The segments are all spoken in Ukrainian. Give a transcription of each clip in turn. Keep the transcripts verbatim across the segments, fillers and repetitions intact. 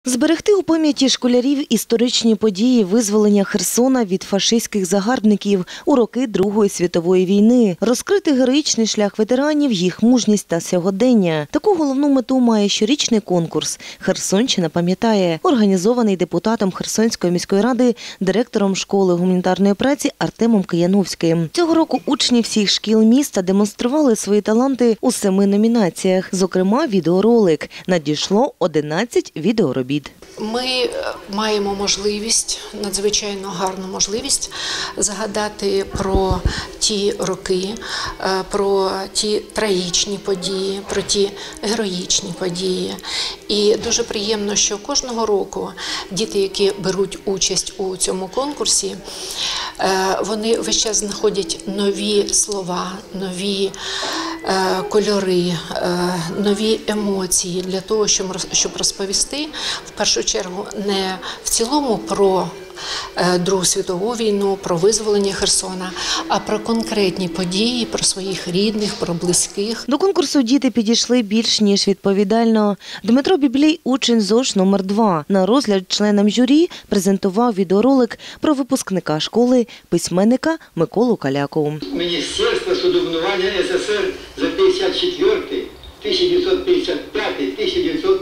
Зберегти у пам'яті школярів історичні події визволення Херсона від фашистських загарбників у роки Другої світової війни, розкрити героїчний шлях ветеранів, їх мужність та сьогодення. Таку головну мету має щорічний конкурс «Херсонщина пам'ятає», організований депутатом Херсонської міської ради, директором школи гуманітарної праці Артемом Кияновським. Цього року учні всіх шкіл міста демонстрували свої таланти у семи номінаціях, зокрема відеоролик. Надійшло одинадцять відеоробіт. Ми маємо можливість, надзвичайно гарну можливість, згадати про ті роки, про ті трагічні події, про ті героїчні події. І дуже приємно, що кожного року діти, які беруть участь у цьому конкурсі, вони весь час знаходять нові слова, нові кольори, нові емоції для того, щоб розповісти, в першу чергу, не в цілому про Другу світову війну, про визволення Херсона, а про конкретні події, про своїх рідних, про близьких. До конкурсу діти підійшли більш ніж відповідально. Дмитро Біблій, учень ЗОШ номер два, на розгляд членам журі презентував відеоролик про випускника школи, письменника Миколу Каляку. Міністерство судобудування СССР за п'ятдесят четвертий, тисяча дев'ятсот п'ятдесят п'ятий, тисяча дев'ятсот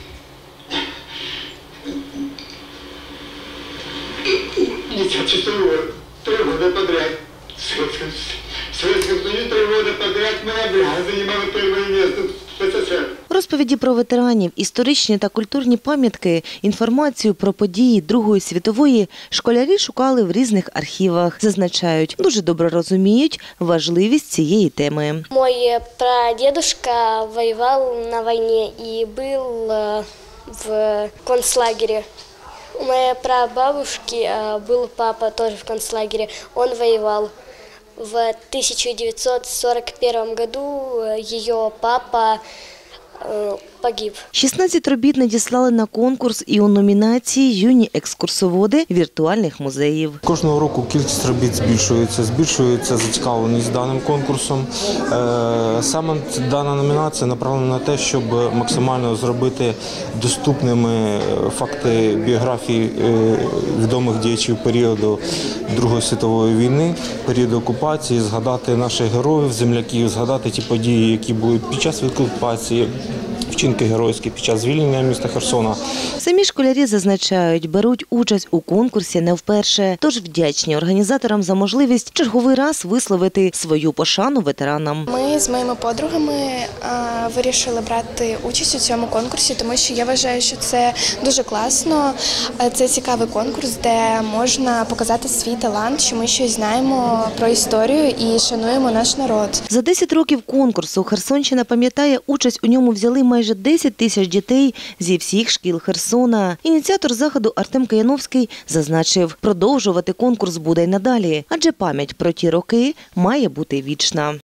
пятьдесят шестой год, три года подряд. В Советском Союзе три года подряд мы занимали первое место в СССР. Розповіді про ветеранів, історичні та культурні пам'ятки, інформацію про події Другої світової школярі шукали в різних архівах. Зазначають, дуже добре розуміють важливість цієї теми. Мой прадедушка воював на війні і був в концлагері. У моей прабабушки был папа тоже в концлагере, он воевал. В тысяча девятьсот сорок первом году ее папа погиб. шістнадцять робіт надіслали на конкурс і у номінації «Юні екскурсоводи віртуальних музеїв». Кожного року кількість робіт збільшується, збільшується зацікавленість даним конкурсом. Саме дана номінація направлена на те, щоб максимально зробити доступними факти біографії відомих діячів періоду Другої світової війни, періоду окупації, згадати наших героїв, земляків, згадати ті події, які були під час окупації, вчинки геройські під час звільнення міста Херсона. Самі школярі зазначають, беруть участь у конкурсі не вперше, тож вдячні організаторам за можливість черговий раз висловити свою пошану ветеранам. Ми з моїми подругами а, вирішили брати участь у цьому конкурсі, тому що я вважаю, що це дуже класно. Це цікавий конкурс, де можна показати свій талант, що ми щось знаємо про історію і шануємо наш народ. За десять років конкурсу «Херсонщина пам'ятає», участь у ньому взяли майже десять тисяч дітей зі всіх шкіл Херсона. Ініціатор заходу Артем Кияновський зазначив, продовжувати конкурс буде й надалі, адже пам'ять про ті роки має бути вічна.